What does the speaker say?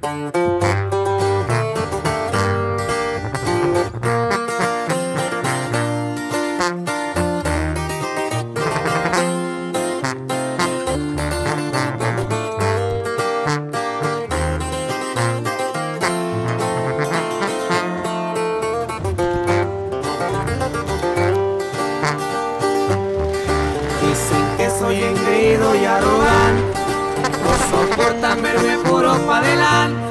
Dicen que soy engreído y arrogante, no soportan verme puro pa' delante.